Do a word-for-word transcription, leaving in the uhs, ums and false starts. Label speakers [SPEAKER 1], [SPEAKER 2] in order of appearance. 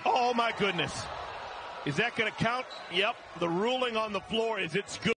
[SPEAKER 1] Oh, my goodness. Is that going to count? Yep. The ruling on the floor is it's good.